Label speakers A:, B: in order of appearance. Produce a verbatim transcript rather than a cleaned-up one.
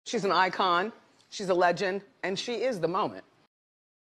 A: She's an icon, she's a legend, and she is the moment.